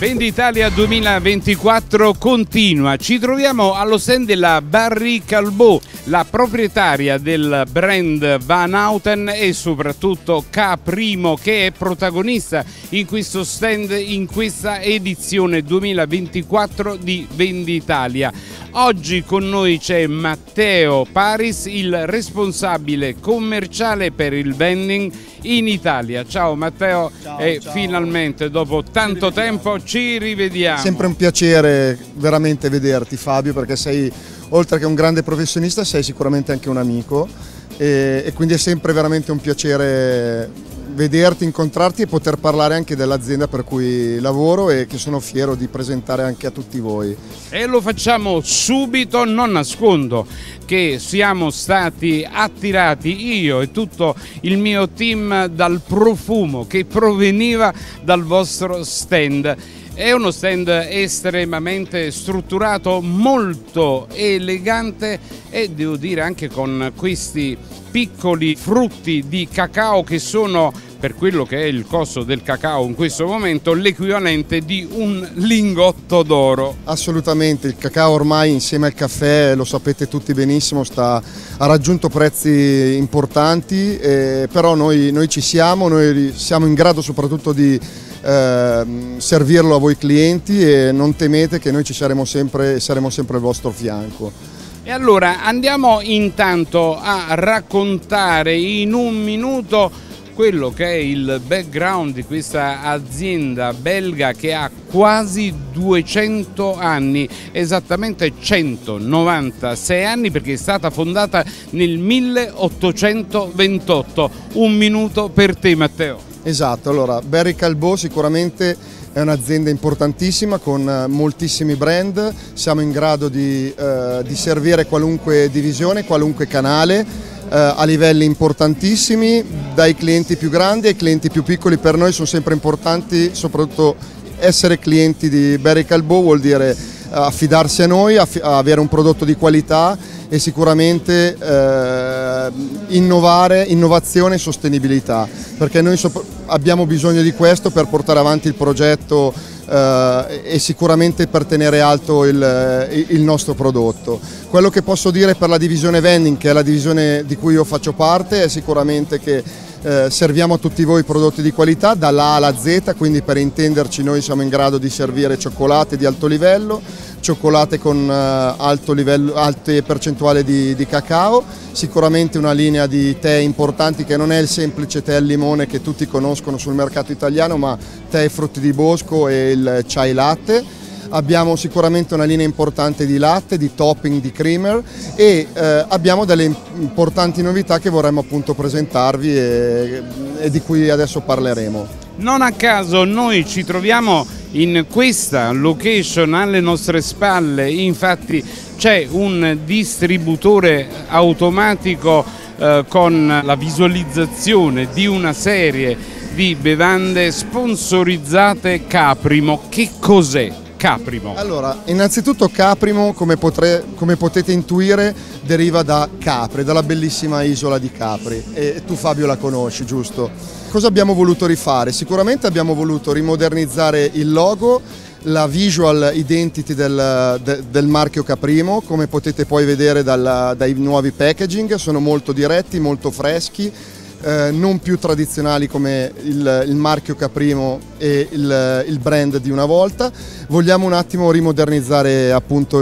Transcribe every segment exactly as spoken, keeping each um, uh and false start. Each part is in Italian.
Venditalia duemilaventiquattro continua. Ci troviamo allo stand della Barry Callebaut, la proprietaria del brand Van Houten e soprattutto Caprimo, che è protagonista in questo stand, in questa edizione duemilaventiquattro di Venditalia. Oggi con noi c'è Matteo Paris, il responsabile commerciale per il vending in Italia. Ciao Matteo, ciao, e ciao. Finalmente dopo tanto ci tempo ci rivediamo. Sempre un piacere veramente vederti, Fabio, perché sei, oltre che un grande professionista, sei sicuramente anche un amico e, e quindi è sempre veramente un piacere vederti, incontrarti e poter parlare anche dell'azienda per cui lavoro e che sono fiero di presentare anche a tutti voi. E lo facciamo subito, non nascondo che siamo stati attirati, io e tutto il mio team, dal profumo che proveniva dal vostro stand. È uno stand estremamente strutturato, molto elegante e devo dire anche con questi piccoli frutti di cacao che sono, per quello che è il costo del cacao in questo momento, l'equivalente di un lingotto d'oro. Assolutamente, il cacao ormai insieme al caffè, lo sapete tutti benissimo, sta, ha raggiunto prezzi importanti, eh, però noi, noi ci siamo, noi siamo in grado soprattutto di eh, servirlo a voi clienti e non temete che noi ci saremo sempre, saremo sempre al vostro fianco. E allora andiamo intanto a raccontare in un minuto quello che è il background di questa azienda belga che ha quasi duecento anni, esattamente centonovantasei anni, perché è stata fondata nel milleottocentoventotto. Un minuto per te, Matteo. Esatto, allora Barry Callebaut sicuramente è un'azienda importantissima con moltissimi brand, siamo in grado di, eh, di servire qualunque divisione, qualunque canale, eh, a livelli importantissimi, dai clienti più grandi ai clienti più piccoli. Per noi sono sempre importanti, soprattutto essere clienti di Barry Callebaut vuol dire affidarsi a noi, aff avere un prodotto di qualità e sicuramente eh, innovare, innovazione e sostenibilità, perché noi abbiamo bisogno di questo per portare avanti il progetto eh, e sicuramente per tenere alto il, il nostro prodotto. Quello che posso dire per la divisione vending, che è la divisione di cui io faccio parte, è sicuramente che Eh, serviamo a tutti voi prodotti di qualità dalla A alla Z, quindi per intenderci noi siamo in grado di servire cioccolate di alto livello, cioccolate con eh, alto livello, alte percentuali di, di cacao, sicuramente una linea di tè importanti che non è il semplice tè al limone che tutti conoscono sul mercato italiano, ma tè e frutti di bosco e il chai latte. Abbiamo sicuramente una linea importante di latte, di topping, di creamer e eh, abbiamo delle importanti novità che vorremmo appunto presentarvi e, e di cui adesso parleremo. Non a caso noi ci troviamo in questa location alle nostre spalle, infatti c'è un distributore automatico eh, con la visualizzazione di una serie di bevande sponsorizzate Caprimo. Che cos'è Caprimo? Allora, innanzitutto Caprimo, come, potre, come potete intuire, deriva da Capri, dalla bellissima isola di Capri, e tu Fabio la conosci, giusto? Cosa abbiamo voluto rifare? Sicuramente abbiamo voluto rimodernizzare il logo, la visual identity del, de, del marchio Caprimo, come potete poi vedere dal, dai nuovi packaging, sono molto diretti, molto freschi, Eh, non più tradizionali come il, il marchio Caprimo e il, il brand di una volta. Vogliamo un attimo rimodernizzare appunto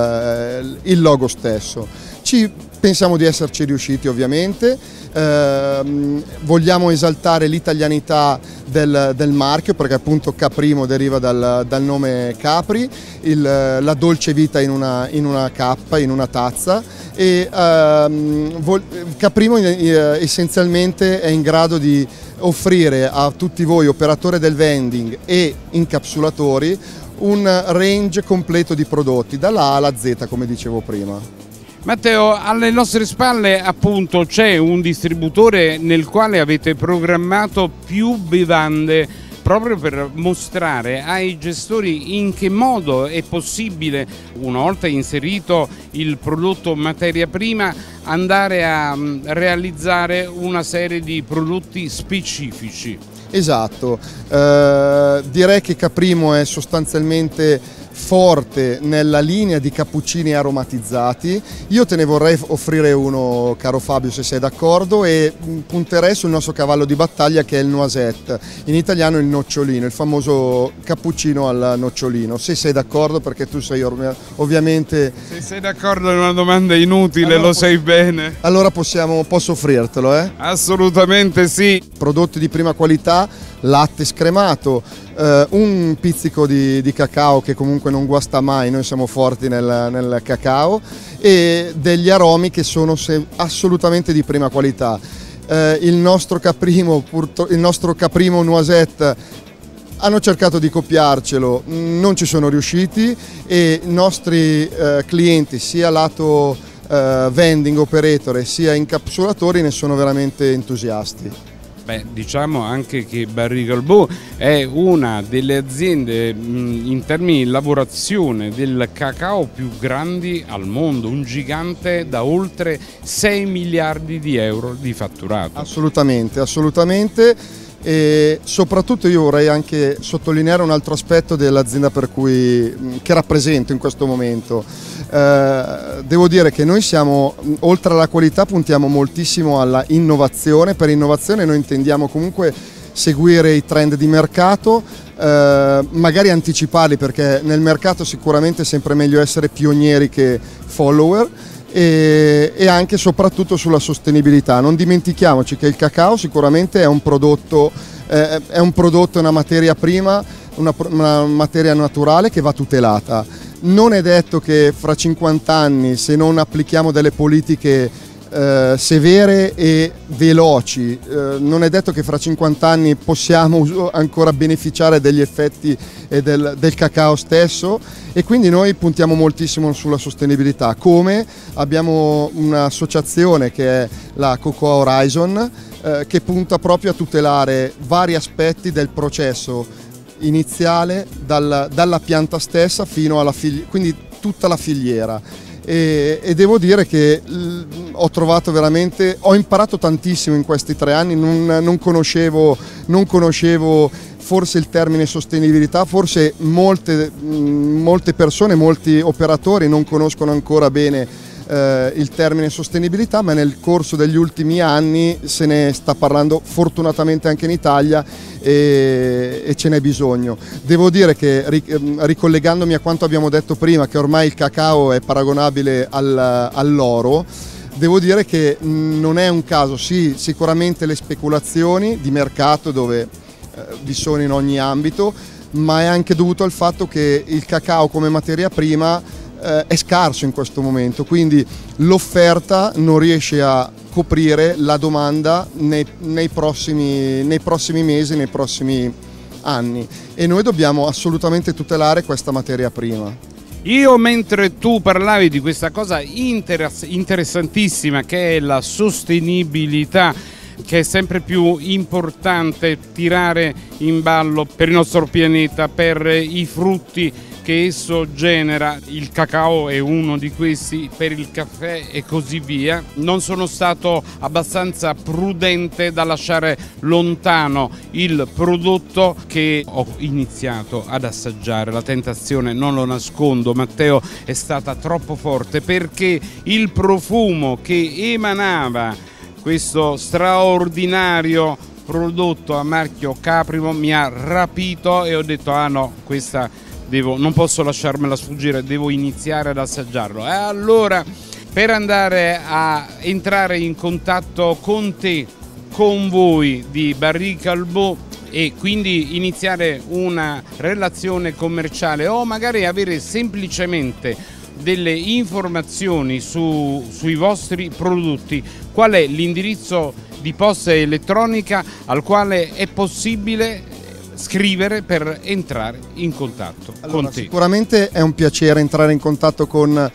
il, il logo stesso. Ci pensiamo di esserci riusciti ovviamente, eh, vogliamo esaltare l'italianità del, del marchio, perché appunto Caprimo deriva dal, dal nome Capri, il, la dolce vita in una, in una cappa, in una tazza, e ehm, vol, Caprimo eh, essenzialmente è in grado di offrire a tutti voi operatori del vending e incapsulatori un range completo di prodotti dalla A alla Z, come dicevo prima. Matteo, alle nostre spalle appunto c'è un distributore nel quale avete programmato più bevande proprio per mostrare ai gestori in che modo è possibile, una volta inserito il prodotto materia prima, andare a realizzare una serie di prodotti specifici. Esatto, eh, direi che Caprimo è sostanzialmente forte nella linea di cappuccini aromatizzati. Io te ne vorrei offrire uno, caro Fabio, se sei d'accordo, e punterei sul nostro cavallo di battaglia, che è il noisette, in italiano il nocciolino, il famoso cappuccino al nocciolino. Se sei d'accordo, perché tu sei ovviamente... Se sei d'accordo è una domanda inutile, allora, lo sai bene. Allora possiamo, posso offrirtelo, eh? Assolutamente sì. Prodotti di prima qualità, latte scremato, eh, un pizzico di, di cacao che comunque non guasta mai, noi siamo forti nel, nel cacao, e degli aromi che sono assolutamente di prima qualità. Eh, il nostro caprimo, il nostro caprimo noisette hanno cercato di copiarcelo, non ci sono riusciti, e i nostri eh, clienti, sia lato eh, vending operator sia incapsulatori, ne sono veramente entusiasti. Beh, diciamo anche che Barry Callebaut è una delle aziende mh, in termini di lavorazione del cacao più grandi al mondo, un gigante da oltre sei miliardi di euro di fatturato. Assolutamente, assolutamente. E soprattutto io vorrei anche sottolineare un altro aspetto dell'azienda per cui, che rappresento in questo momento. Eh, devo dire che noi siamo, oltre alla qualità, puntiamo moltissimo alla innovazione. Per innovazione noi intendiamo comunque seguire i trend di mercato, eh, magari anticiparli, perché nel mercato sicuramente è sempre meglio essere pionieri che follower. E, e anche e soprattutto sulla sostenibilità. Non dimentichiamoci che il cacao sicuramente è un prodotto, eh, è un prodotto, una materia prima, una, una materia naturale che va tutelata. Non è detto che fra cinquanta anni, se non applichiamo delle politiche eh, severe e veloci, eh, non è detto che fra cinquanta anni possiamo ancora beneficiare degli effetti eh, del, del cacao stesso, e quindi noi puntiamo moltissimo sulla sostenibilità. Come abbiamo un'associazione che è la Cocoa Horizon, eh, che punta proprio a tutelare vari aspetti del processo iniziale, dal, dalla pianta stessa fino alla filiera, quindi tutta la filiera. E, e devo dire che l, ho trovato veramente, ho imparato tantissimo in questi tre anni, non, non conoscevo, non conoscevo forse il termine sostenibilità, forse molte, molte persone, molti operatori non conoscono ancora bene eh, il termine sostenibilità, ma nel corso degli ultimi anni se ne sta parlando fortunatamente anche in Italia, e, e ce n'è bisogno. Devo dire che, ricollegandomi a quanto abbiamo detto prima, che ormai il cacao è paragonabile al, all'oro, devo dire che non è un caso. Sì, sicuramente le speculazioni di mercato dove vi sono in ogni ambito, ma è anche dovuto al fatto che il cacao come materia prima eh, è scarso in questo momento, quindi l'offerta non riesce a coprire la domanda nei, nei, prossimi, nei prossimi mesi, nei prossimi anni, e noi dobbiamo assolutamente tutelare questa materia prima. Io, mentre tu parlavi di questa cosa interess- interessantissima che è la sostenibilità, che è sempre più importante tirare in ballo per il nostro pianeta, per i frutti che esso genera, il cacao è uno di questi, per il caffè e così via, non sono stato abbastanza prudente da lasciare lontano il prodotto che ho iniziato ad assaggiare. La tentazione, non lo nascondo, Matteo, è stata troppo forte, perché il profumo che emanava questo straordinario prodotto a marchio Caprimo mi ha rapito, e ho detto: ah no, questa devo, non posso lasciarmela sfuggire, devo iniziare ad assaggiarlo. E allora, per andare a entrare in contatto con te, con voi di Barry Callebaut, e quindi iniziare una relazione commerciale, o magari avere semplicemente delle informazioni su, sui vostri prodotti, qual è l'indirizzo di posta elettronica al quale è possibile scrivere per entrare in contatto allora, con te? Sicuramente è un piacere entrare in contatto con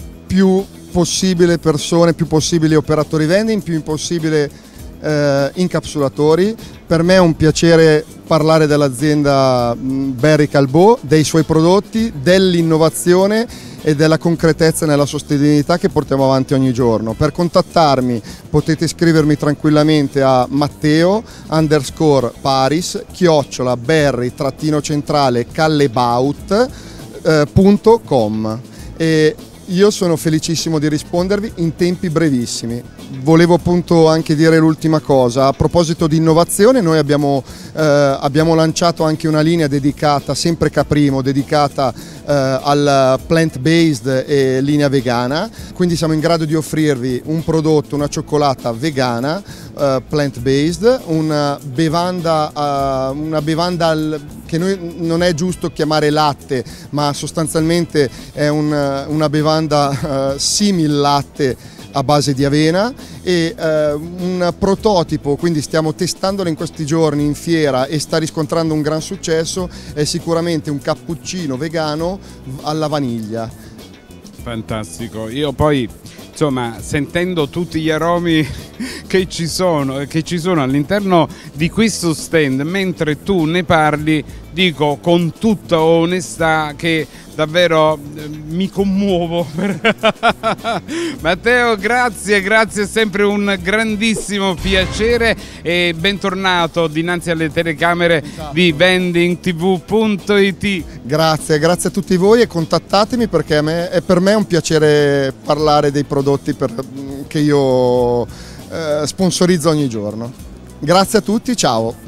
più possibile persone, più possibili operatori vending, più possibile eh, incapsulatori. Per me è un piacere parlare dell'azienda Barry Callebaut, dei suoi prodotti, dell'innovazione e della concretezza nella sostenibilità che portiamo avanti ogni giorno. Per contattarmi potete scrivermi tranquillamente a Matteo underscore Paris chiocciola berry trattino centrale callebaut punto com e io sono felicissimo di rispondervi in tempi brevissimi. Volevo appunto anche dire l'ultima cosa, a proposito di innovazione, noi abbiamo, eh, abbiamo lanciato anche una linea dedicata, sempre Caprimo, dedicata eh, al plant-based e linea vegana, quindi siamo in grado di offrirvi un prodotto, una cioccolata vegana, eh, plant-based, una bevanda, uh, una bevanda al, che noi non è giusto chiamare latte, ma sostanzialmente è un, una bevanda uh, simil latte a base di avena e eh, un prototipo, quindi stiamo testandolo in questi giorni in fiera e sta riscontrando un gran successo, è sicuramente un cappuccino vegano alla vaniglia. Fantastico, io poi insomma sentendo tutti gli aromi che ci sono, che ci sono all'interno di questo stand mentre tu ne parli, dico con tutta onestà che davvero eh, mi commuovo. Matteo, grazie, grazie, è sempre un grandissimo piacere e bentornato dinanzi alle telecamere di vending t v punto i t. Grazie, grazie a tutti voi e contattatemi perché a me, è per me un piacere parlare dei prodotti per, che io eh, sponsorizzo ogni giorno. Grazie a tutti, ciao!